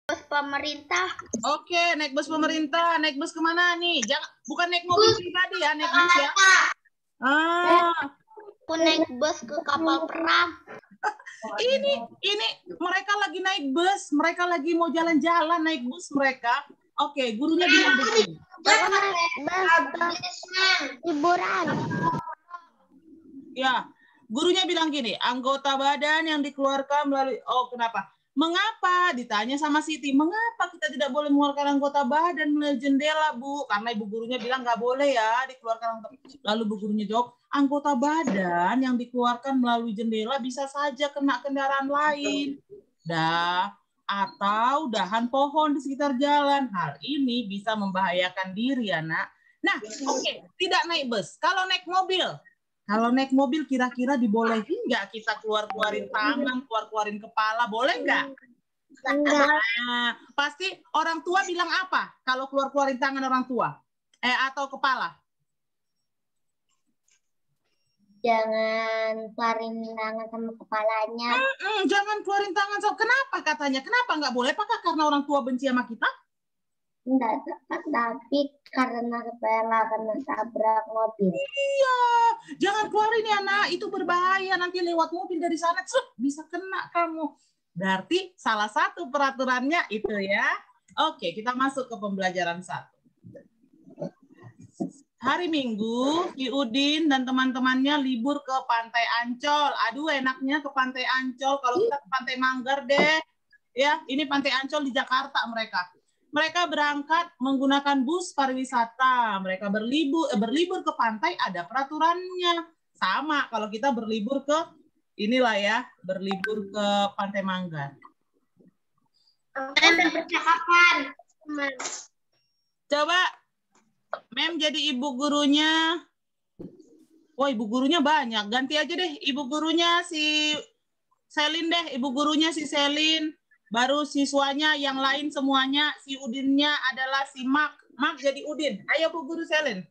bus pemerintah. Oke, naik bus pemerintah. Naik bus kemana nih? Jangan, bukan naik mobil pribadi ya, naik bus ya. Aku naik bus ke kapal perang. Ini mereka lagi naik bus, mereka lagi mau jalan-jalan naik bus mereka. Oke, gurunya bilang begini. Liburan. Ya, gurunya bilang gini, anggota badan yang dikeluarkan melalui, kenapa? Mengapa? Ditanya sama Siti, mengapa kita tidak boleh mengeluarkan anggota badan melalui jendela, Bu? Karena ibu gurunya bilang nggak boleh ya dikeluarkan. Lalu bu gurunya jawab, anggota badan yang dikeluarkan melalui jendela bisa saja kena kendaraan lain. Atau dahan pohon di sekitar jalan. Hal ini bisa membahayakan diri, anak. Nah, oke, tidak naik bus. Kalau naik mobil kira-kira dibolehin nggak kita keluarin tangan, keluarin kepala, boleh nggak? Nah, pasti orang tua bilang apa kalau keluarin tangan orang tua? Atau kepala? Jangan keluarin tangan sama kepalanya. Jangan keluarin tangan. Kenapa katanya? Kenapa nggak boleh? Apakah karena orang tua benci sama kita? Enggak, tapi karena kepala kena tabrak mobil. Iya, jangan keluarin ya nak, itu berbahaya. Nanti lewat mobil dari sana, bisa kena kamu. Berarti salah satu peraturannya itu ya. Oke, kita masuk ke pembelajaran 1. Hari Minggu, Ki Udin dan teman-temannya libur ke Pantai Ancol. Aduh, enaknya ke Pantai Ancol. Kalau kita ke Pantai Manggar deh. Ya, ini Pantai Ancol di Jakarta mereka. Mereka berangkat menggunakan bus pariwisata. Mereka berlibur ke pantai, ada peraturannya. Sama kalau kita berlibur ke berlibur ke Pantai Manggar. Percakapan. Coba Mem jadi ibu gurunya. Ibu gurunya banyak. Ganti aja deh ibu gurunya si Selin deh. Ibu gurunya si Selin. Baru siswanya yang lain semuanya, si Udinnya adalah si Mak. Mak jadi Udin. Ayo Bu Guru Selin.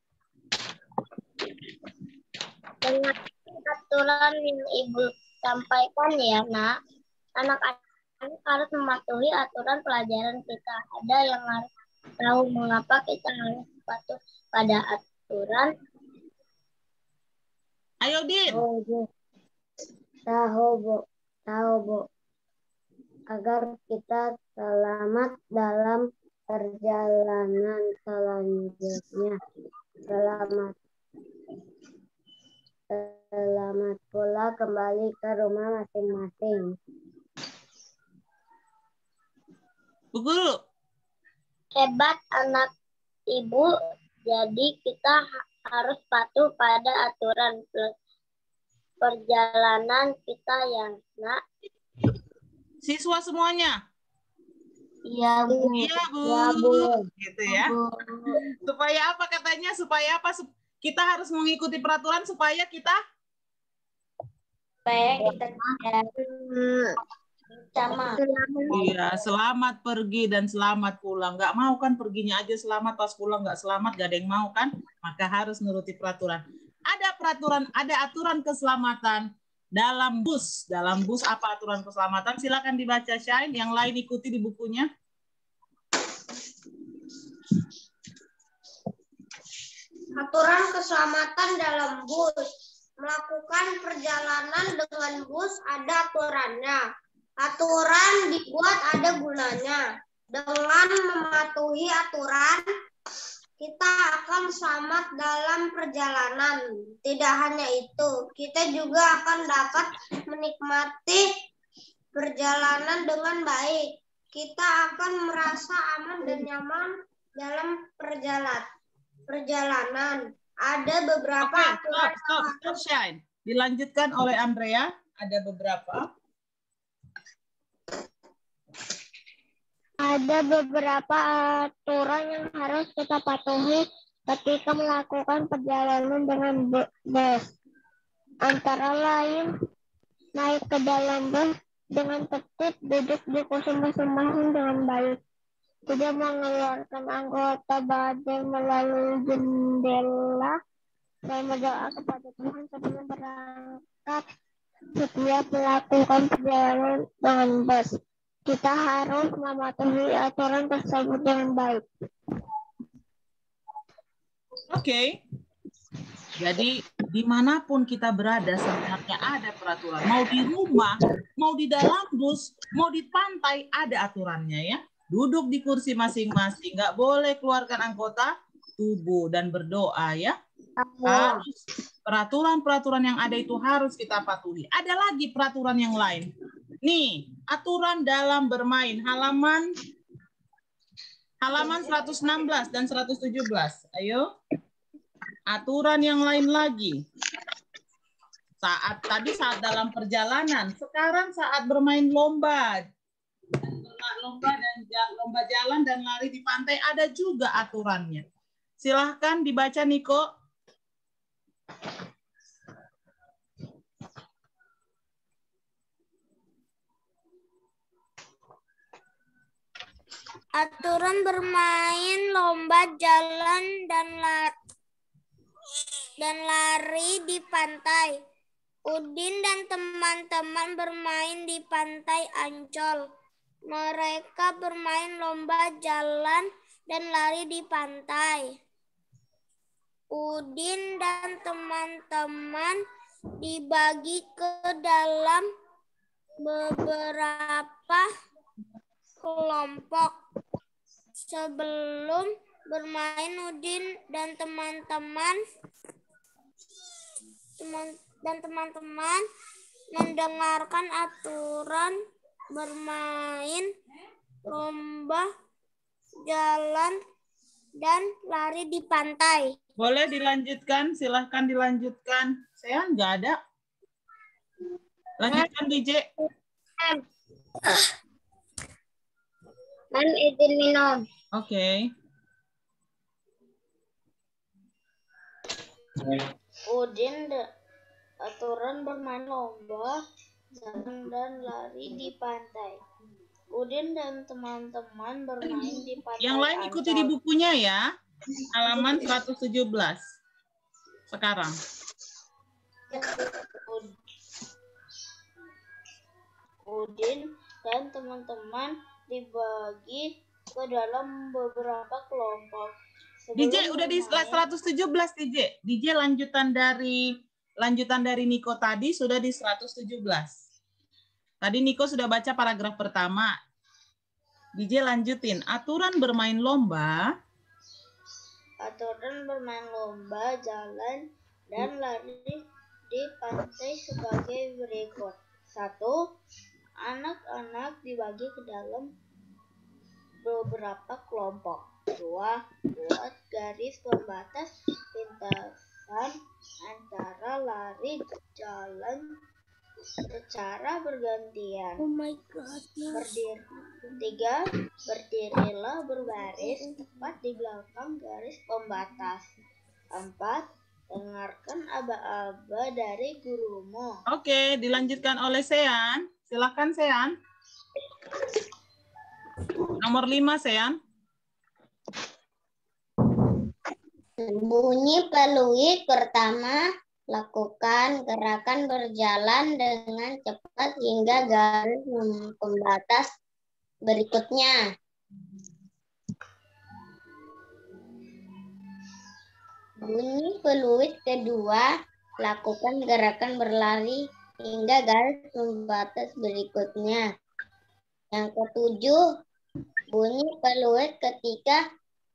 Dengan aturan yang Ibu sampaikan ya, Nak. Anak-anak harus mematuhi aturan pelajaran kita. Ada yang harus tahu mengapa kita harus patuh pada aturan. Ayo Din. Tahu, Bu. Agar kita selamat dalam perjalanan selanjutnya. Selamat pula kembali ke rumah masing-masing. Bu Guru. Hebat anak Ibu, jadi kita harus patuh pada aturan perjalanan kita ya, Nak. Siswa semuanya? Iya, Bu. Iya, Bu. Ya, Bu. Gitu ya. Bu. Supaya apa katanya? Supaya apa? Kita harus mengikuti peraturan supaya kita sama. Iya, selamat pergi dan selamat pulang. Nggak mau kan perginya aja selamat, pas pulang nggak selamat, nggak ada yang mau kan? Maka harus nuruti peraturan. Ada peraturan, ada aturan keselamatan dalam bus. Dalam bus apa aturan keselamatan? Silakan dibaca Shine. Yang lain ikuti di bukunya. Aturan keselamatan dalam bus. Melakukan perjalanan dengan bus ada aturannya. Aturan dibuat ada gunanya. Dengan mematuhi aturan, kita akan selamat dalam perjalanan. Tidak hanya itu, kita juga akan dapat menikmati perjalanan dengan baik. Kita akan merasa aman dan nyaman dalam perjalanan. Ada beberapa aturan. Stop, Shine. Dilanjutkan oleh Andrea. Ada beberapa. Ada beberapa aturan yang harus kita patuhi ketika melakukan perjalanan dengan bus. Antara lain, naik ke dalam bus dengan tertib, duduk di kursi masing-masing dengan baik. Tidak mengeluarkan anggota badan melalui jendela dan berdoa kepada Tuhan sebelum berangkat setiap melakukan perjalanan dengan bus. Kita harus mematuhi aturan tersebut dengan baik. Oke. Jadi dimanapun kita berada sebenarnya ada peraturan. Mau di rumah, mau di dalam bus, mau di pantai ada aturannya ya. Duduk di kursi masing-masing, nggak boleh keluarkan anggota tubuh dan berdoa ya. Harus peraturan-peraturan yang ada itu harus kita patuhi. Ada lagi peraturan yang lain. Nih, aturan dalam bermain halaman 116 dan 117. Ayo. Aturan yang lain lagi. Saat dalam perjalanan, sekarang saat bermain lomba. Lomba jalan dan lari di pantai ada juga aturannya. Silahkan dibaca Niko. Aturan bermain lomba jalan dan lari di pantai. Udin dan teman-teman bermain di pantai Ancol. Mereka bermain lomba jalan dan lari di pantai. Udin dan teman-teman dibagi ke dalam beberapa kelompok. Sebelum bermain, Udin dan teman-teman mendengarkan aturan bermain lomba jalan dan lari di pantai. Boleh dilanjutkan, silahkan dilanjutkan. Saya nggak ada. Lanjutkan DJ. Izin minum. Oke. Udin aturan bermain lomba jalan dan lari di pantai. Udin dan teman-teman bermain di pantai. Yang lain ikuti di bukunya ya. Halaman 117. Sekarang. Udin dan teman-teman dibagi ke dalam beberapa kelompok. DJ udah di slide 117 DJ. DJ lanjutan dari Niko tadi sudah di 117. Tadi Niko sudah baca paragraf pertama. DJ lanjutin. Aturan bermain lomba jalan dan lari di pantai sebagai berikut. 1. Anak-anak dibagi ke dalam beberapa kelompok. 2. Buat garis pembatas lintasan antara lari jalan secara bergantian. Oh my God. 3. Berdirilah berbaris tepat di belakang garis pembatas. 4. Dengarkan aba-aba dari gurumu. Oke, dilanjutkan oleh Sean. Silakan Sean. Nomor 5 Sean. Bunyi peluit pertama, lakukan gerakan berjalan dengan cepat hingga garis pembatas berikutnya. Bunyi peluit kedua, lakukan gerakan berlari hingga garis pembatas berikutnya. Yang ketujuh, bunyi peluit ketiga,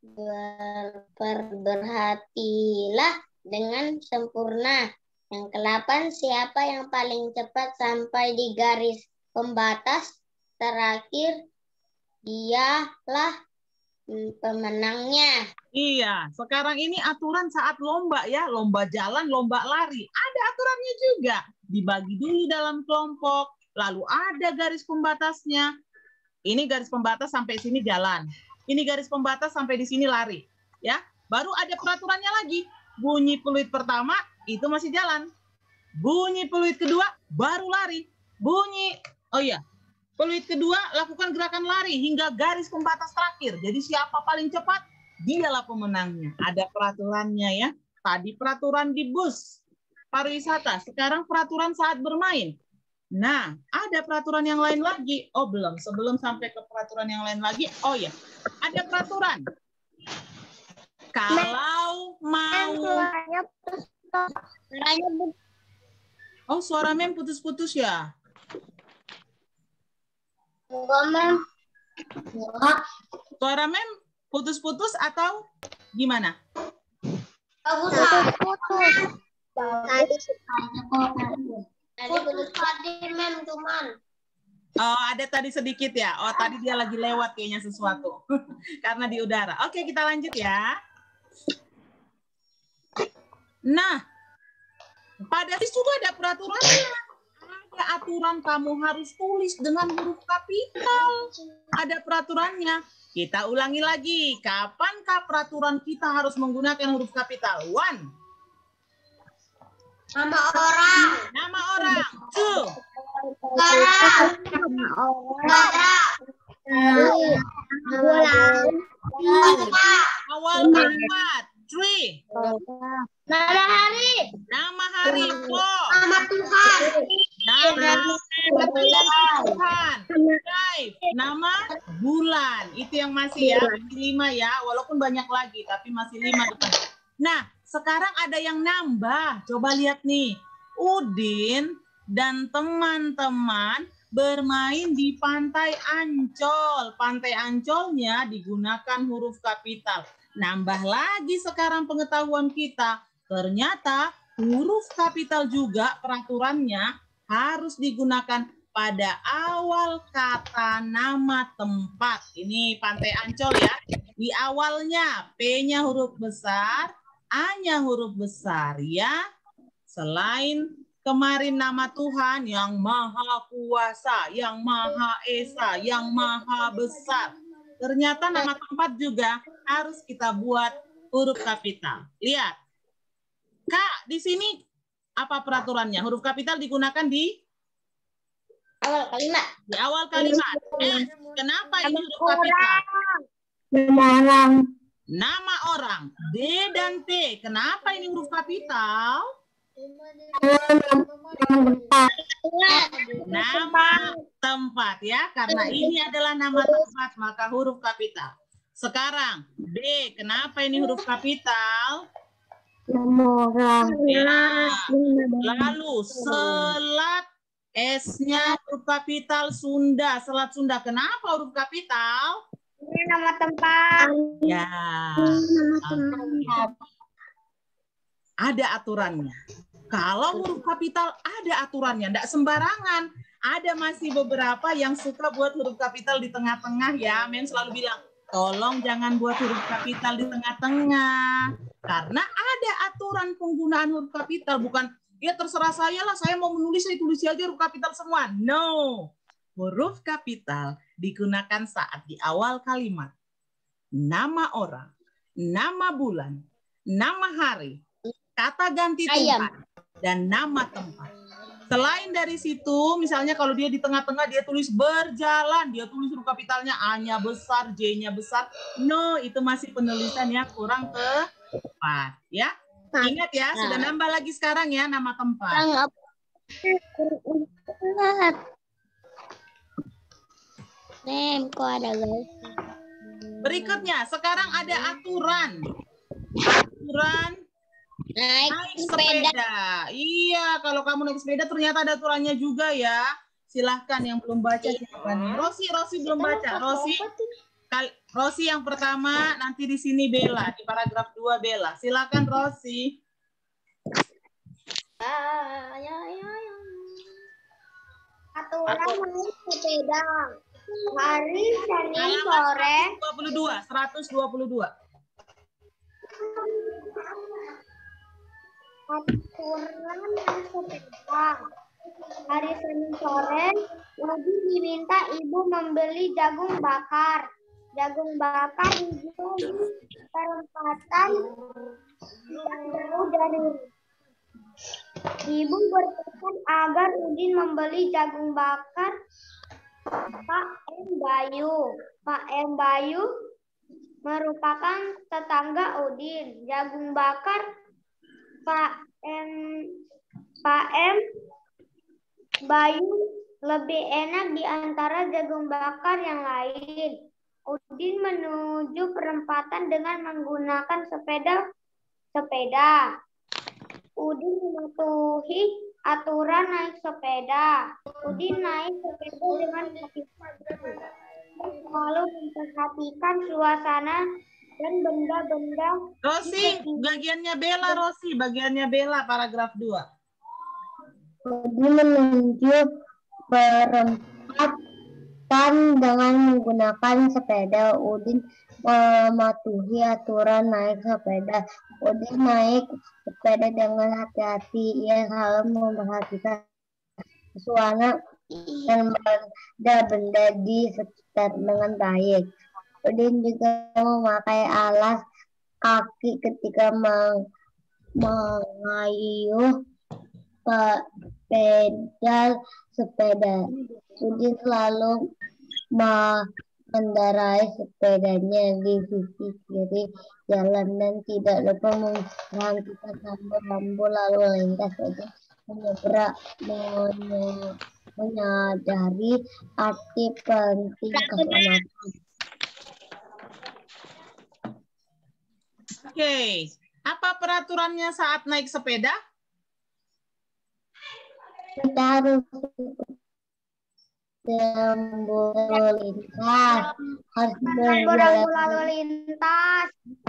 berhatilah dengan sempurna. Yang ke-8, siapa yang paling cepat sampai di garis pembatas terakhir, dialah pemenangnya. Iya, sekarang ini aturan saat lomba ya, lomba jalan, lomba lari. Ada aturannya juga. Dibagi dulu dalam kelompok, lalu ada garis pembatasnya. Ini garis pembatas sampai sini jalan. Ini garis pembatas sampai di sini lari. Ya, baru ada peraturannya lagi. Bunyi peluit pertama itu masih jalan. Bunyi peluit kedua baru lari. Peluit kedua lakukan gerakan lari hingga garis pembatas terakhir. Jadi siapa paling cepat, dialah pemenangnya. Ada peraturannya ya. Tadi peraturan di bus pariwisata, sekarang peraturan saat bermain. Nah, ada peraturan yang lain lagi. Oh, belum. Sebelum sampai ke peraturan yang lain lagi. Oh ya, ada peraturan. Kalau mau... Suaranya putus. Oh, suara Mem putus-putus ya? Enggak, Mem. Suara Mem putus-putus atau gimana? Putus. Putus tadi, Mem, cuman. Oh, ada tadi sedikit ya. Oh, tadi dia lagi lewat kayaknya sesuatu. Karena di udara. Oke, kita lanjut ya. Nah, pada SIS juga ada peraturannya. Ada aturan kamu harus tulis dengan huruf kapital. Ada peraturannya. Kita ulangi lagi. Kapankah peraturan kita harus menggunakan huruf kapital? 1. Nama orang. Nama orang. 2. Nama orang. Bulan. Awal kalimat. 3. Nama hari. Nama hari. 4. Nama Tuhan. Nama Tuhan. 5. Nama bulan. Itu yang masih ya. Masih 5 ya. Walaupun banyak lagi. Tapi masih 5 depan. Nah, sekarang ada yang nambah. Coba lihat nih. Udin dan teman-teman bermain di Pantai Ancol. Pantai Ancolnya digunakan huruf kapital. Nambah lagi sekarang pengetahuan kita. Ternyata huruf kapital juga peraturannya harus digunakan pada awal kata nama tempat. Ini Pantai Ancol ya. Di awalnya P-nya huruf besar, A-nya huruf besar ya. Selain kemarin nama Tuhan yang Maha Kuasa, yang Maha Esa, yang Maha Besar. Ternyata nama tempat juga harus kita buat huruf kapital. Lihat. Kak, di sini apa peraturannya? Huruf kapital digunakan di Awal kalimat. di awal kalimat. Kenapa ini huruf kapital? Nama orang. Nama orang. D dan T. Kenapa ini huruf kapital? Nama tempat ya. Karena ini adalah nama tempat, maka huruf kapital. Sekarang B. Kenapa ini huruf kapital? Nama orang. Ya. Lalu selat. S-nya huruf kapital Sunda. Selat Sunda. Kenapa huruf kapital? Ini nama tempat. Ya. Nama tempat. Ada aturannya. Kalau huruf kapital ada aturannya, tidak sembarangan. Ada masih beberapa yang suka buat huruf kapital di tengah-tengah ya. Men selalu bilang, tolong jangan buat huruf kapital di tengah-tengah. Karena ada aturan penggunaan huruf kapital. Bukan, ya terserah saya lah, saya mau menulis, saya tulis aja huruf kapital semua. No. Huruf kapital digunakan saat di awal kalimat. Nama orang, nama bulan, nama hari, kata ganti tempat, dan nama tempat. Selain dari situ, misalnya kalau dia di tengah-tengah dia tulis berjalan, dia tulis huruf kapitalnya A-nya besar, J-nya besar. No, itu masih penulisan yang kurang tepat. Ya, ingat ya, sudah nambah lagi sekarang ya nama tempat. Kok ada guys? Berikutnya, sekarang ada aturan. Aturan naik sepeda. Iya, kalau kamu naik sepeda ternyata ada aturannya juga ya. Silahkan yang belum baca silakan. Rosi belum baca. Rosi yang pertama, nanti di sini Bella, di paragraf 2 Bella. Silakan Rosi. Aturan naik sepeda. Hari Senin sore. 122. Aturan naik sepeda. Hari Senin sore, Udi diminta ibu membeli jagung bakar. Jagung bakar dijual di perempatan yang jauh dari. Ibu berpesan agar Udin membeli jagung bakar Pak M. Bayu. Pak M. Bayu merupakan tetangga Udin. Jagung bakar Pak M Bayu lebih enak di antara jagung bakar yang lain. Udin menuju perempatan dengan menggunakan sepeda. Udin mematuhi aturan naik sepeda. Udin naik sepeda dengan hati-hati. Lalu memperhatikan suasana dan benda-benda. Rosi, bagiannya Bella, Rosi, bagiannya Bella, paragraf 2. Udin menuju perempatan dengan menggunakan sepeda. Udin mematuhi aturan naik sepeda. Udin naik sepeda dengan hati-hati. Ia selalu memperhatikan suasana dan benda-benda di sekitar dengan baik. Udin juga memakai alas kaki ketika mengayuh pedal sepeda. Udin selalu mengendarai sepedanya di sisi kiri jalan dan tidak lupa memperhatikan lampu-lampu lalu lintas. Udin menyadari arti penting keselamatan. Oke, apa peraturannya saat naik sepeda? Kita harus lalu lintas, harus lalu lintas.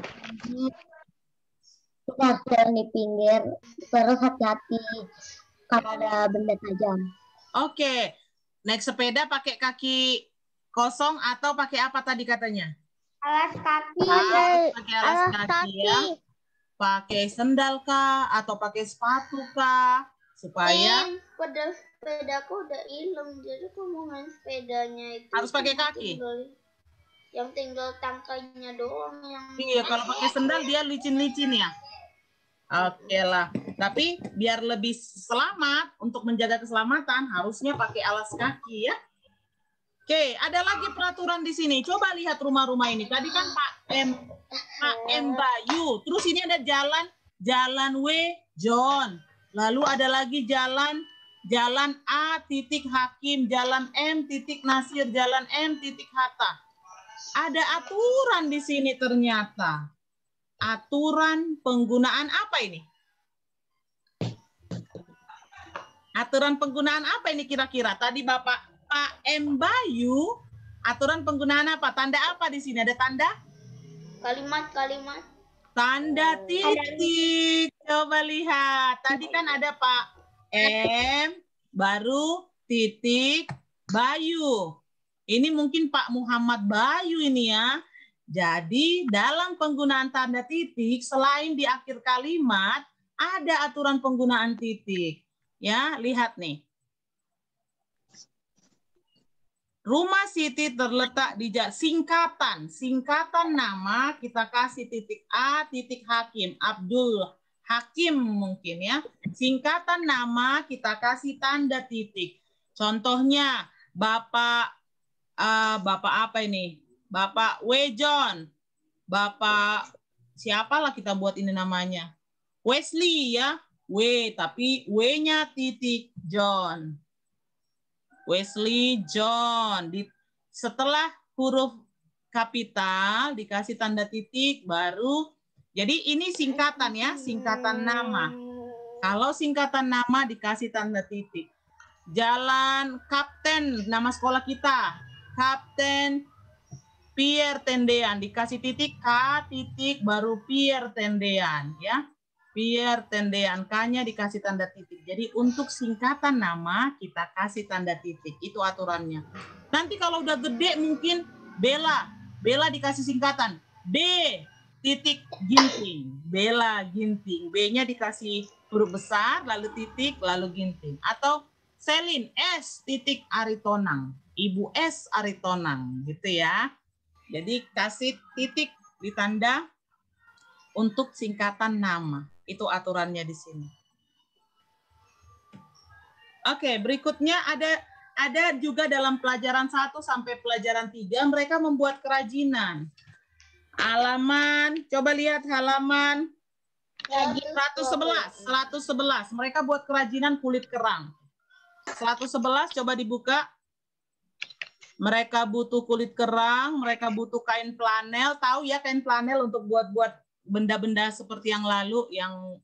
Kita harus jalan di pinggir, terus hati-hati kalau ada benda tajam. Oke, naik sepeda pakai kaki kosong atau pakai apa tadi katanya? Alas kaki. Pakai alas kaki ya. Pakai sendal kah atau pakai sepatu kah? Supaya Pedal sepedaku udah hilang, jadi kamu main sepedanya itu harus pakai kaki. Yang tinggal tangkainya doang yang. Iya, kalau pakai sendal dia licin-licin ya. Oke lah, tapi biar lebih selamat, untuk menjaga keselamatan harusnya pakai alas kaki ya. Oke, ada lagi peraturan di sini. Coba lihat rumah-rumah ini. Tadi kan Pak M Bayu. Terus ini ada jalan W John. Lalu ada lagi jalan A titik Hakim, jalan M titik Nasir, jalan M titik Hatta. Ada aturan di sini ternyata. Aturan penggunaan apa ini? Aturan penggunaan apa ini kira-kira? Tadi Pak M Bayu, aturan penggunaan apa? Tanda apa di sini? Ada tanda? Kalimat. Tanda titik. Coba lihat. Tadi kan ada Pak M, baru titik Bayu. Ini mungkin Pak Muhammad Bayu ini ya. Jadi dalam penggunaan tanda titik, selain di akhir kalimat, ada aturan penggunaan titik. Ya, lihat nih. Rumah Siti terletak di singkatan nama kita kasih titik A titik Hakim, Abdul Hakim mungkin ya. Singkatan nama kita kasih tanda titik. Contohnya Bapak apa ini? Bapak Wejon, Bapak siapalah kita buat ini namanya? Wesley ya, W tapi W-nya titik John. Wesley John. Setelah huruf kapital dikasih tanda titik baru. Jadi ini singkatan ya, singkatan nama. Kalau singkatan nama dikasih tanda titik. Jalan Kapten, nama sekolah kita. Kapten Pierre Tendean dikasih titik K titik baru Pierre Tendean ya. Pierre Tendean, K-nya dikasih tanda titik. Jadi untuk singkatan nama kita kasih tanda titik. Itu aturannya. Nanti kalau udah gede mungkin Bella dikasih singkatan B titik Ginting. Bella Ginting. B-nya dikasih huruf besar, lalu titik, lalu Ginting. Atau Selin S titik Aritonang. Ibu S Aritonang. Gitu ya. Jadi kasih titik di tanda untuk singkatan nama. Itu aturannya di sini. Oke, berikutnya ada juga dalam pelajaran 1 sampai pelajaran 3 mereka membuat kerajinan. Halaman, coba lihat halaman 111. Mereka buat kerajinan kulit kerang. 111 coba dibuka. Mereka butuh kulit kerang, mereka butuh kain flanel. Tahu ya kain flanel untuk buat benda-benda seperti yang lalu yang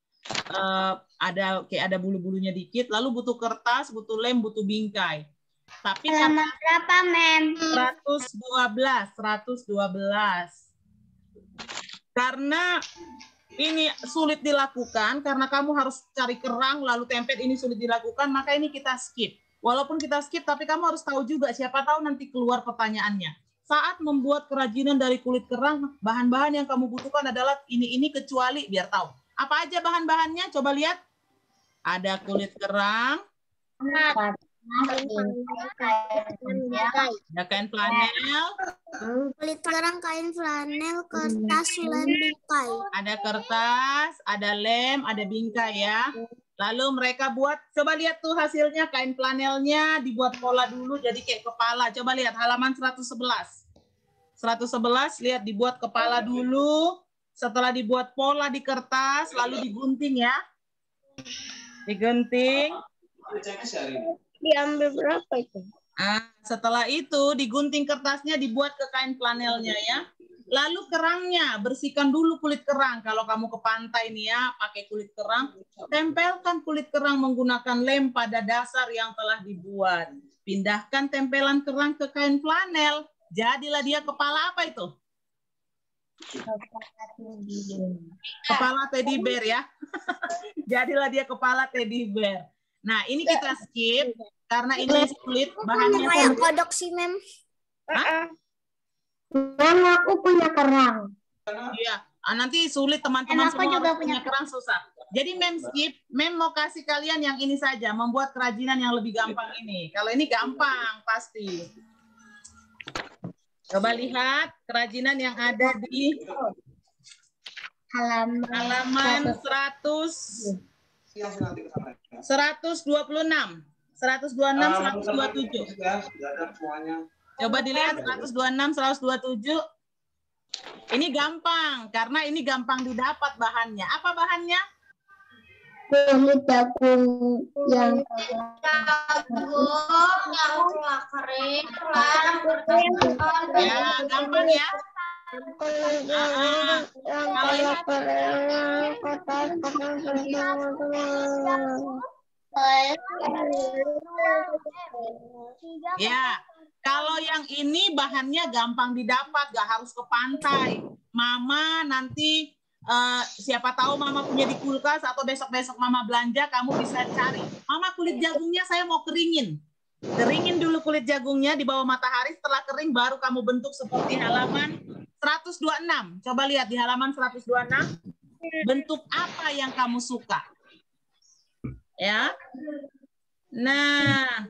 ada bulu-bulunya dikit. Lalu butuh kertas, butuh lem, butuh bingkai. Tapi halaman berapa, Mem? 112. Karena ini sulit dilakukan, karena kamu harus cari kerang lalu tempel, ini sulit dilakukan, maka ini kita skip. Walaupun kita skip, tapi kamu harus tahu juga, siapa tahu nanti keluar pertanyaannya. Saat membuat kerajinan dari kulit kerang, bahan-bahan yang kamu butuhkan adalah ini kecuali, biar tahu. Apa aja bahan-bahannya? Coba lihat. Ada kulit kerang. Ada kain flanel. Kulit kerang, kain flanel, kertas, lem, bingkai. Ada kertas, ada lem, ada bingkai ya. Lalu mereka buat, coba lihat tuh hasilnya, kain flanelnya dibuat pola dulu jadi kayak kepala. Coba lihat halaman 111. 111 lihat dibuat kepala dulu. Setelah dibuat pola di kertas, lalu digunting ya. Digunting. Diambil berapa itu? Setelah itu digunting kertasnya, dibuat ke kain flanelnya ya. Lalu kerangnya, bersihkan dulu kulit kerang. Kalau kamu ke pantai nih ya, pakai kulit kerang, tempelkan kulit kerang menggunakan lem pada dasar yang telah dibuat. Pindahkan tempelan kerang ke kain flanel. Jadilah dia kepala apa itu? Kepala teddy bear ya. Jadilah dia kepala teddy bear. Nah, ini kita skip karena ini sulit bahannya. Kayak kodok sih, Mem. Mem, aku punya kerang. Iya, nanti sulit teman-teman semua juga punya kerang susah. Jadi Mem skip, Mem mau kasih kalian yang ini saja, membuat kerajinan yang lebih gampang ini. Kalau ini gampang pasti. Coba lihat kerajinan yang ada di halaman 126, 127. Coba dilihat 126, 127. Ini gampang, karena ini gampang didapat bahannya. Apa bahannya? Kulit jagung yang kering. Ya, gampang ya. Ya, kalau yang ini bahannya gampang didapat, gak harus ke pantai. Mama nanti siapa tahu Mama punya di kulkas atau besok-besok Mama belanja, kamu bisa cari. Mama, kulit jagungnya saya mau keringin. Keringin dulu kulit jagungnya di bawah matahari, setelah kering baru kamu bentuk seperti halaman 126. Coba lihat di halaman 126, bentuk apa yang kamu suka. Ya. Nah,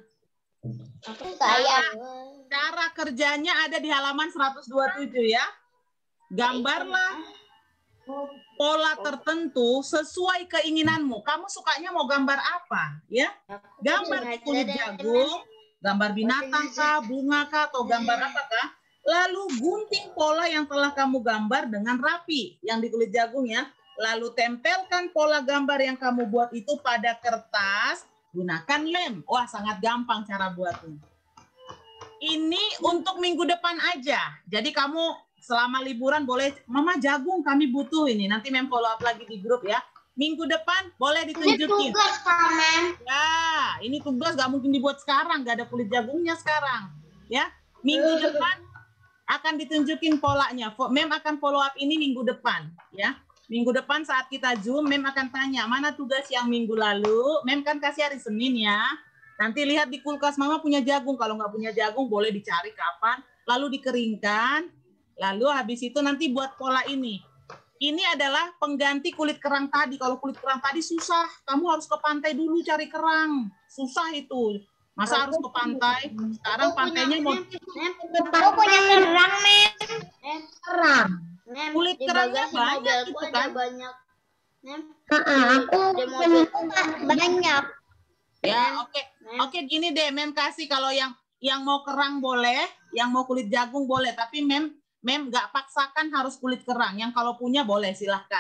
cara kerjanya ada di halaman 127 ya. Gambarlah pola tertentu sesuai keinginanmu. Kamu sukanya mau gambar apa? Ya, gambar di kulit jagung, gambar binatang kah, bunga kah, atau gambar apakah? Lalu gunting pola yang telah kamu gambar dengan rapi yang di kulit jagung ya. Lalu tempelkan pola gambar yang kamu buat itu pada kertas. Gunakan lem. Wah, sangat gampang cara buatnya. Ini untuk minggu depan aja. Jadi kamu selama liburan boleh, Mama jagung kami butuh ini. Nanti Mem follow up lagi di grup ya. Minggu depan boleh ditunjukin. Ini tugas, Mem. Ya, ini tugas gak mungkin dibuat sekarang. Gak ada kulit jagungnya sekarang. Ya, minggu depan akan ditunjukin polanya. Mem akan follow up ini minggu depan. Ya. Minggu depan saat kita Zoom, Mem akan tanya, mana tugas yang minggu lalu? Mem kan kasih hari Senin ya. Nanti lihat di kulkas Mama punya jagung. Kalau nggak punya jagung, boleh dicari kapan. Lalu dikeringkan. Lalu habis itu nanti buat pola ini. Ini adalah pengganti kulit kerang tadi. Kalau kulit kerang tadi susah. Kamu harus ke pantai dulu cari kerang. Susah itu. Masa harus ke pantai? Sekarang pantainya mau... Aku punya kerang, Mem. kerang. Kulit kerangnya banyak itu kan? Banyak. Aku punya Banyak. Ya, oke. Oke, gini deh, Mem kasih kalau yang mau kerang boleh, yang mau kulit jagung boleh, tapi Mem nggak paksakan harus kulit kerang. Yang kalau punya boleh silahkan.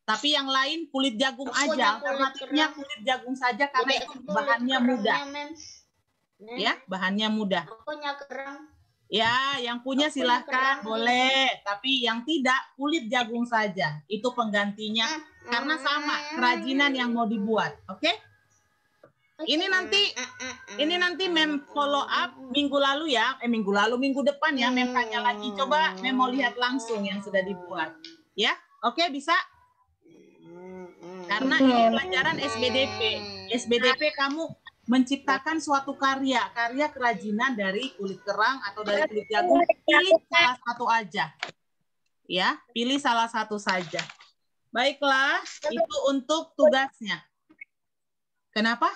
Tapi yang lain kulit jagung aja. Alternatifnya kulit jagung saja karena itu bahannya mudah. Ya, bahannya mudah. Aku punya kerang. Ya, yang punya silahkan boleh. Tapi yang tidak kulit jagung saja. Itu penggantinya. Karena sama kerajinan yang mau dibuat. Oke? Ini nanti Mem follow up minggu lalu ya. Minggu depan ya Mem tanya lagi. Coba Mem mau lihat langsung yang sudah dibuat. Ya, oke bisa? Karena ini pelajaran SBDP. SBDP kamu menciptakan suatu karya kerajinan dari kulit kerang atau dari kulit jagung. Pilih salah satu aja. Ya, pilih salah satu saja. Baiklah, itu untuk tugasnya. Kenapa?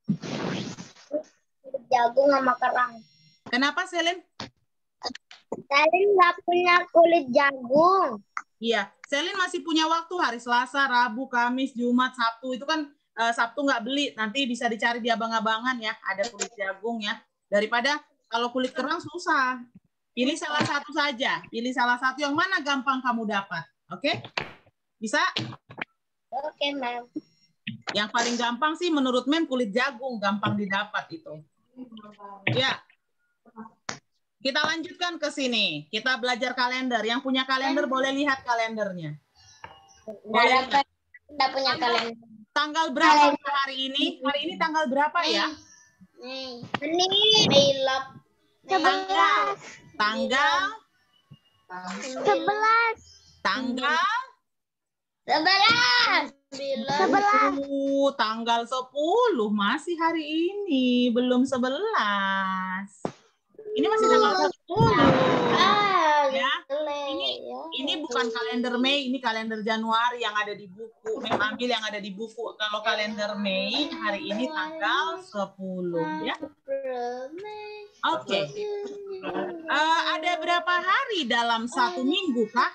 Jagung sama kerang. Kenapa, Selin? Selin nggak punya kulit jagung. Iya, Selin masih punya waktu hari Selasa, Rabu, Kamis, Jumat, Sabtu. Itu kan Sabtu nggak beli, nanti bisa dicari di abang-abangan ya. Ada kulit jagung ya. Daripada kalau kulit kerang susah. Pilih salah satu saja. Pilih salah satu yang mana gampang kamu dapat. Oke? Bisa? Oke, Mem. Yang paling gampang sih menurut Mem kulit jagung. Gampang didapat itu. Ya. Kita lanjutkan ke sini. Kita belajar kalender. Yang punya kalender boleh lihat kalendernya. Boleh lihat. Tidak punya kalender. Tanggal berapa hari ini? Hari ini tanggal berapa ya? Ini 11. Tanggal 11. tanggal 11. Tanggal 10 masih hari ini, belum 11. Ini masih tanggal 10. Ya. Ini bukan kalender Mei, ini kalender Januari yang ada di buku. Mem ambil yang ada di buku. Kalau kalender Mei hari ini tanggal 10 ya. Oke. Ada berapa hari dalam satu minggu kah?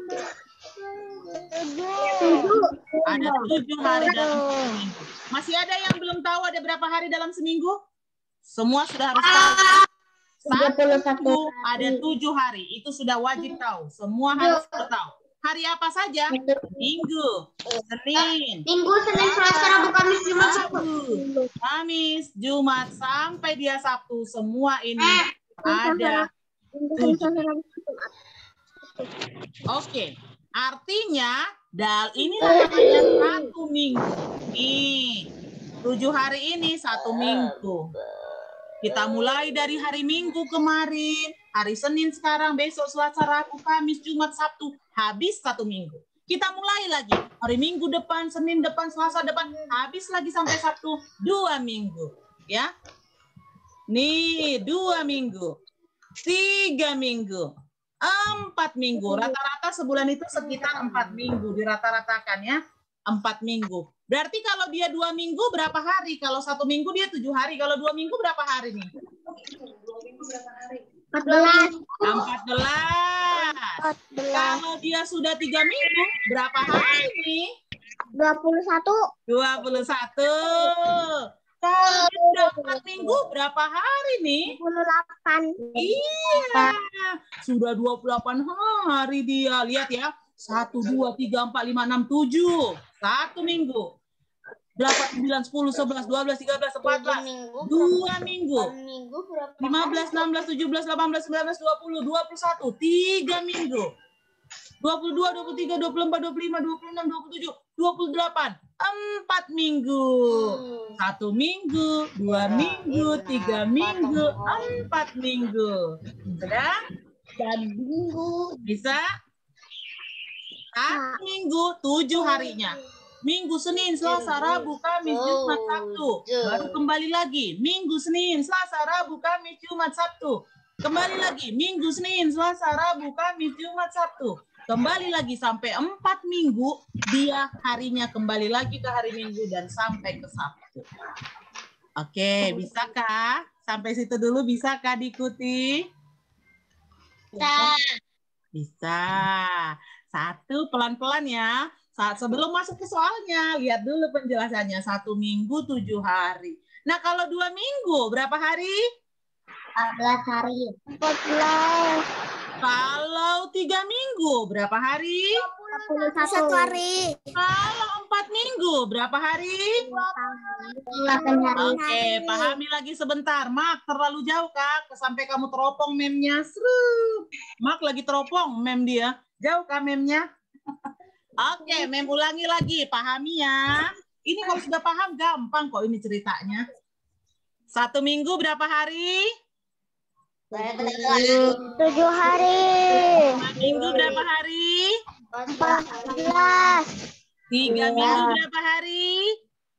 Ada 7 hari dalam seminggu. Masih ada yang belum tahu ada berapa hari dalam seminggu? Semua sudah harus tahu. 1 minggu ada 7 hari. Itu sudah wajib tahu. Semua harus tahu. Hari apa saja? Minggu, Senin, Minggu, Senin, Selasa, Rabu, Kamis, Jumat, Sabtu. Kamis, Jumat, sampai dia Sabtu. Semua ini ada 7. Oke. Artinya, ini namanya 1 minggu. Nih, 7 hari ini 1 minggu. Kita mulai dari hari Minggu kemarin, hari Senin sekarang, besok Selasa, Rabu, Kamis, Jumat, Sabtu. Habis 1 minggu. Kita mulai lagi. Hari Minggu depan, Senin depan, Selasa depan. Habis lagi sampai Sabtu. 2 minggu. Ya. Nih, 2 minggu. 3 minggu. 4 minggu. Rata-rata sebulan itu sekitar 4 minggu. Dirata-ratakan ya. 4 minggu. Berarti kalau dia 2 minggu berapa hari? Kalau 1 minggu dia 7 hari. Kalau 2 minggu berapa hari nih? 14. 14. Kalau dia sudah 3 minggu berapa hari nih? 21. 21. Kalau dia sudah 4 minggu berapa hari nih? 28. Iya. Sudah 28 hari dia. Lihat ya. 1, 2, 3, 4, 5, 6, 7. 1 minggu. 8, 9, 10, 11, 12, 13, 14. 2 minggu. 15, 16, 17, 18, 19, 20, 21. 3 minggu. 22, 23, 24, 25, 26, 27, 28. 4 minggu. 1 minggu, 2 minggu, 3 minggu, 4 minggu. Sudah? 3 minggu. Bisa? 1 minggu, 7 harinya. Minggu, Senin, Selasa, Rabu, Kamis, Jumat, Sabtu. Baru kembali lagi. Minggu, Senin, Selasa, Rabu, Kamis, Jumat, Sabtu. Kembali lagi. Minggu, Senin, Selasa, Rabu, Kamis, Jumat, Sabtu. Kembali lagi sampai 4 minggu. Dia harinya kembali lagi ke hari Minggu dan sampai ke Sabtu. Oke, bisakah? Sampai situ dulu bisakah diikuti? Bisa. 1 pelan-pelan ya. Sebelum masuk ke soalnya, lihat dulu penjelasannya. 1 minggu 7 hari. Nah, kalau 2 minggu, berapa hari? 14 hari. 14. Kalau 3 minggu, berapa hari? Satu hari. Kalau 4 minggu, berapa hari? 8 hari. Oke, pahami lagi sebentar. Mak, terlalu jauh, Kak. Sampai kamu teropong memnya. Seru. Mak lagi teropong mem dia. Jauh, Kak, memnya. Oke, mem ulangi lagi. Pahami ya. Ini kalau sudah paham, gampang kok ini ceritanya. 1 minggu berapa hari? 7 hari. 4 minggu berapa hari? 14. 3 minggu berapa hari?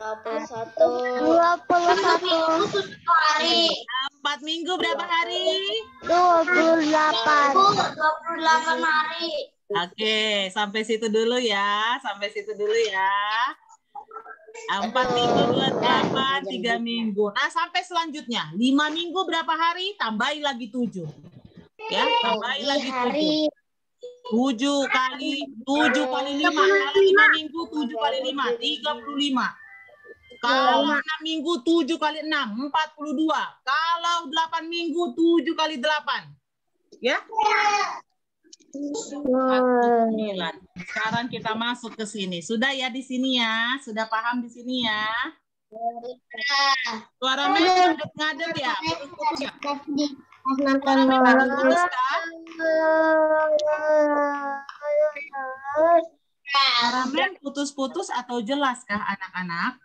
21 hari. 4 minggu berapa hari? 28. 28 hari. Oke, sampai situ dulu ya. Sampai situ dulu ya. 4 minggu, 28, 3 minggu. Nah, sampai selanjutnya. 5 minggu berapa hari? Tambahin lagi 7. Ya, tambahin lagi 7. 7 kali 5. Kalau 5 minggu 7 kali 5, 35. Kalau 6 minggu 7 kali 6, 42. Kalau 8 minggu 7 kali 8. Ya? 49. Sekarang kita masuk ke sini. Sudah ya di sini ya? Sudah paham di sini ya? Suara Mem ngadet ya? Putus-putus ya? Suara Mem putus kah? Suara Mem putus-putus atau jelas kah anak-anak?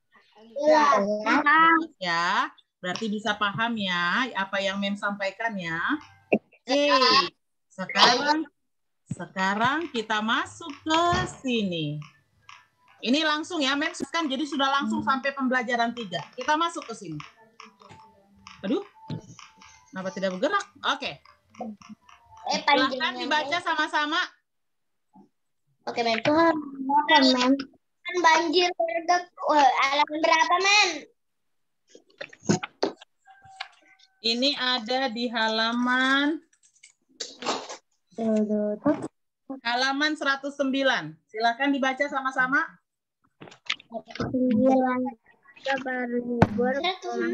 Ya, berarti bisa paham ya apa yang Mem sampaikan ya. Oke, sekarang kita masuk ke sini. Ini langsung ya, Mem kan jadi sudah langsung sampai pembelajaran 3. Kita masuk ke sini. Aduh, kenapa tidak bergerak? Oke. Silahkan dibaca sama-sama. Oke, Men. Men. Kan banjir halaman berapa, Men? Ini ada di halaman 109. Silakan dibaca sama-sama. 9. Kita baru libur 4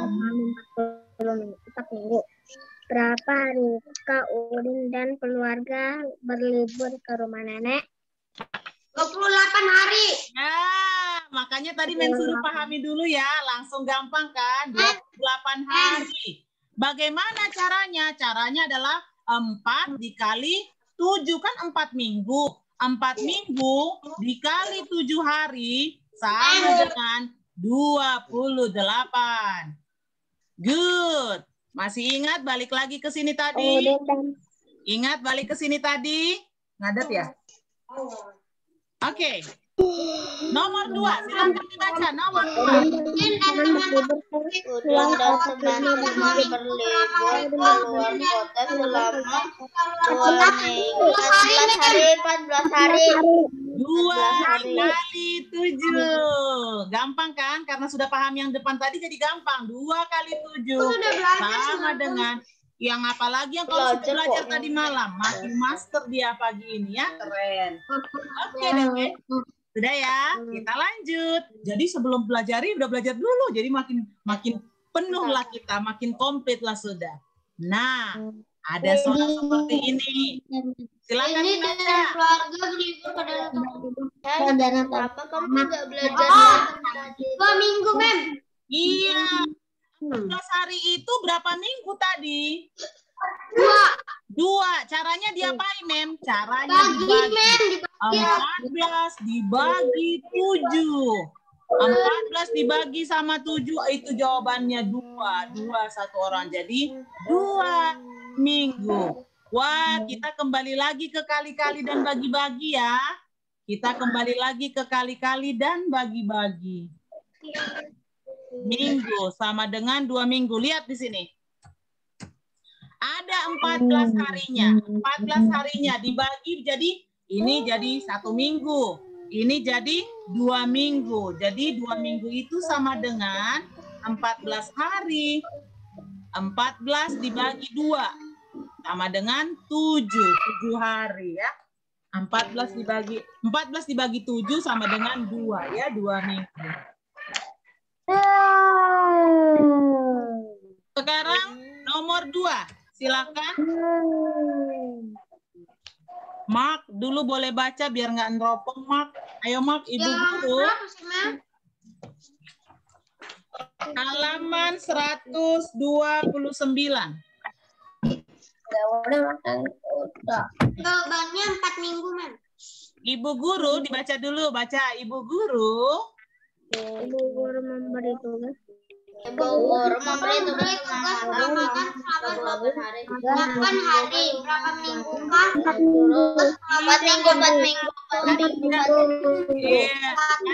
minggu. Berapa hari Kak Udin dan keluarga berlibur ke rumah nenek? 28 hari. Nah, makanya tadi Men suruh pahami dulu ya. Langsung gampang kan? 28 hari. Bagaimana caranya? Caranya adalah 4 dikali 7 kan 4 minggu. 4 minggu dikali 7 hari sama dengan 28. Good. Masih ingat balik lagi ke sini tadi? Ingat balik ke sini tadi? Ngadet ya? Oke. Nomor 2. Silakan dibaca. Nomor 2. Udin dan teman-teman berlibur keluar kota selama 2 minggu. 14 hari. 2 kali 7. Gampang kan? Karena sudah paham yang depan tadi jadi gampang. 2 kali 7 sama dengan yang apalagi yang kalau sudah belajar tadi malam. Makin master dia pagi ini ya. Keren. Oke deh. Sudah ya, kita lanjut. Jadi sebelum pelajari udah belajar dulu. Jadi makin penuh lah kita, makin komplit lah sudah. Nah, ada soal seperti ini. Silakan dibaca. Keluarga berlibur ke dalam apa kamu nggak belajar 2 minggu, Mem? Iya. 14 hari itu berapa minggu tadi? 2. Caranya diapain, Mem? Caranya dibagi. 14 dibagi 7. 14 dibagi sama 7 itu jawabannya 2. 2 satu orang. Jadi 2 minggu. Wah, kita kembali lagi ke kali-kali dan bagi-bagi ya. Kita kembali lagi ke kali-kali dan bagi-bagi. Minggu sama dengan 2 minggu. Lihat di sini. Ada 14 harinya. 14 harinya dibagi jadi ini jadi 1 minggu. Ini jadi 2 minggu. Jadi 2 minggu itu sama dengan 14 hari. 14 dibagi 2 sama dengan 7 hari ya. 14 dibagi 7 sama dengan 2 ya, 2 minggu. Sekarang nomor 2. Silakan. Mark, dulu boleh baca biar nggak neropong, Mark. Ayo, Mark, Ibu Guru. Halaman 129. Jawabannya 4 minggu, Mem. Ibu Guru, dibaca dulu. Baca, Ibu Guru. Ibu guru memberi tugas. Ibu guru memberi tugas mengamalkan selama 8 hari. 8 hari, berapa minggu kah? 4 minggu, 4 minggu, 4 minggu. Iya,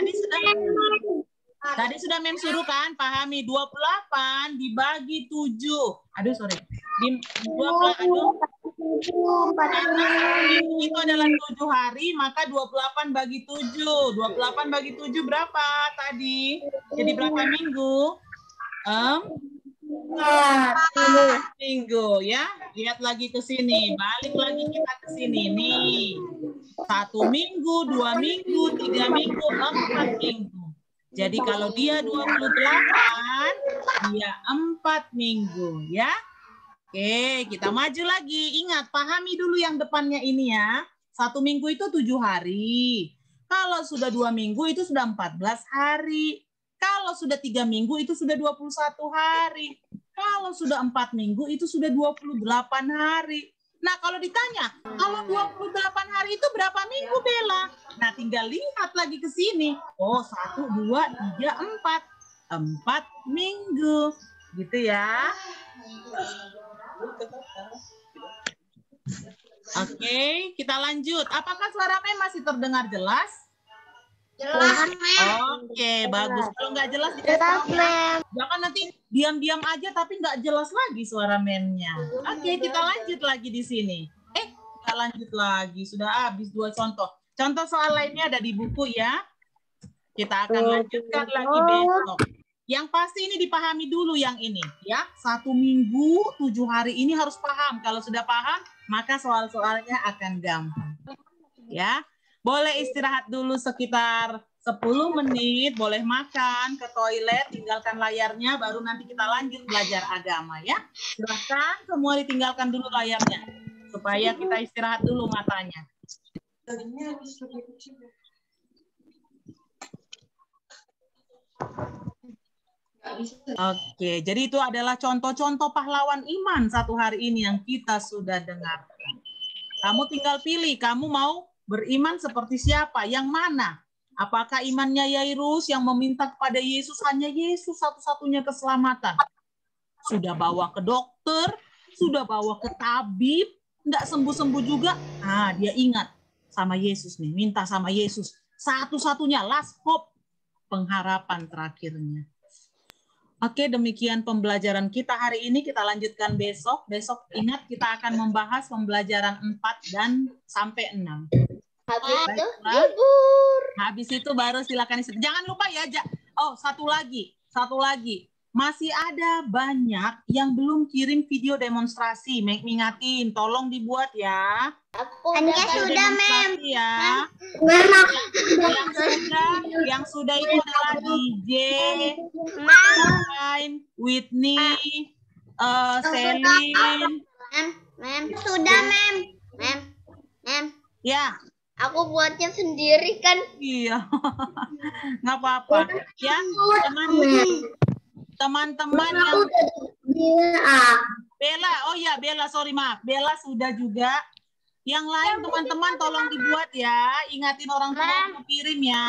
tadi sudah Mem suruh kan, pahami 28 dibagi 7. Aduh, sorry. 28, karena minggu itu adalah 7 hari, maka 28 bagi 7. 28 bagi 7 berapa tadi? Jadi berapa minggu? 4 minggu ya. Lihat lagi ke sini. Balik lagi kita ke sini nih. 1 minggu, 2 minggu, 3 minggu, 4 minggu. Jadi kalau dia 28, dia 4 minggu ya. Oke, kita maju lagi. Ingat, pahami dulu yang depannya ini ya. 1 minggu itu 7 hari. Kalau sudah 2 minggu itu sudah 14 hari. Kalau sudah 3 minggu itu sudah 21 hari. Kalau sudah 4 minggu itu sudah 28 hari. Nah, kalau ditanya, kalau 28 hari itu berapa minggu, Bella? Nah, tinggal lihat lagi ke sini. Oh, 1, 2, 3, 4. 4 minggu. Gitu ya. Oke, kita lanjut. Apakah suara Mem masih terdengar jelas? Jelas, Mem. Oke, bagus. Kalau nggak jelas, jangan nanti diam-diam aja tapi nggak jelas lagi suara Memnya. Oke, kita lanjut lagi di sini. Kita lanjut lagi. Sudah habis 2 contoh. Contoh soal lainnya ada di buku ya. Kita akan lanjutkan lagi besok. Yang pasti ini dipahami dulu yang ini ya. 1 minggu 7 hari ini harus paham. Kalau sudah paham, maka soal-soalnya akan gampang. Ya. Boleh istirahat dulu sekitar 10 menit, boleh makan, ke toilet, tinggalkan layarnya, baru nanti kita lanjut belajar agama ya. Silahkan semua ditinggalkan dulu layarnya, supaya kita istirahat dulu matanya. Oke, jadi itu adalah contoh-contoh pahlawan iman 1 hari ini yang kita sudah dengarkan. Kamu tinggal pilih, kamu mau beriman seperti siapa? Yang mana? Apakah imannya Yairus yang meminta kepada Yesus, hanya Yesus satu-satunya keselamatan? Sudah bawa ke dokter, sudah bawa ke tabib, nggak sembuh-sembuh juga. Nah, dia ingat sama Yesus nih, minta sama Yesus. Satu-satunya, last hope, pengharapan terakhirnya. Oke, demikian pembelajaran kita hari ini. Kita lanjutkan besok. Besok ingat kita akan membahas pembelajaran 4 dan sampai 6. Habis itu libur. Habis itu baru silakan isi. Jangan lupa ya. Oh, satu lagi. Masih ada banyak yang belum kirim video demonstrasi. Mengingatin, tolong dibuat ya. Hanya sudah, Mem. Ya. Yang sudah itu adalah DJ, Whitney, Selin. Mem. Sudah, Mem. Mem. Ya. Aku buatnya sendiri kan. Iya. Nggak apa-apa. Ya, teman-teman yang Bella, oh ya Bella, sorry maaf. Bella sudah juga. Yang lain teman-teman tolong dibuat ya. Ingatin orang tua untuk kirim ya.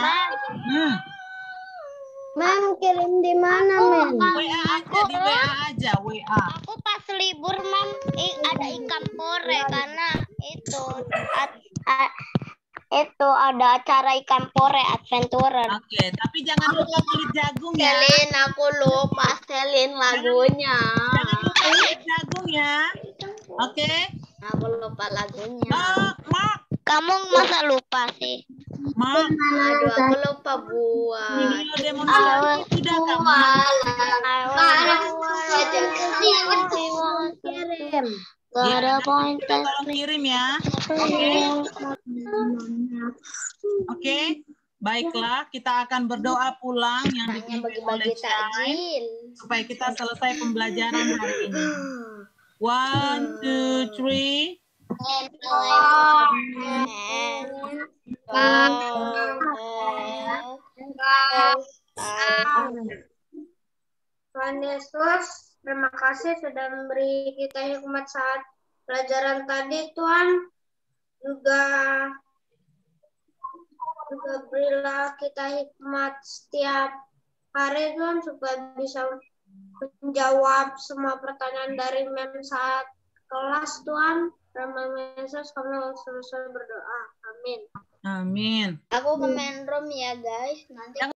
Mem, kirim di mana, Mem? WA aja, di WA aja, WA. Aku pas libur, Mem, ada ikan pore karena itu ada acara ikan pore adventurer. Oke, tapi jangan lupa kulit jagung ya. Selin, aku lupa Selin lagunya. Jangan lupa kulit jagung ya. Oke. Aku lupa lagunya. Mak. Kamu masa lupa sih? Mak. Aduh, aku lupa buat. Video demonstrasi sudah kamu. Kirim. Gak ada poin. Tolong kirim ya. Oke. Baiklah, kita akan berdoa pulang yang dipimpin oleh Shine supaya kita selesai pembelajaran hari ini. 1, 2, 3. kasih sudah memberi kita hikmat saat pelajaran tadi, Tuhan. Juga berilah kita hikmat setiap hari, Tuhan, supaya bisa menjawab semua pertanyaan dari Mem saat kelas, Tuhan. Dalam nama Yesus kami selesai berdoa. Amin. Amin. Aku ke main room ya, guys. Nanti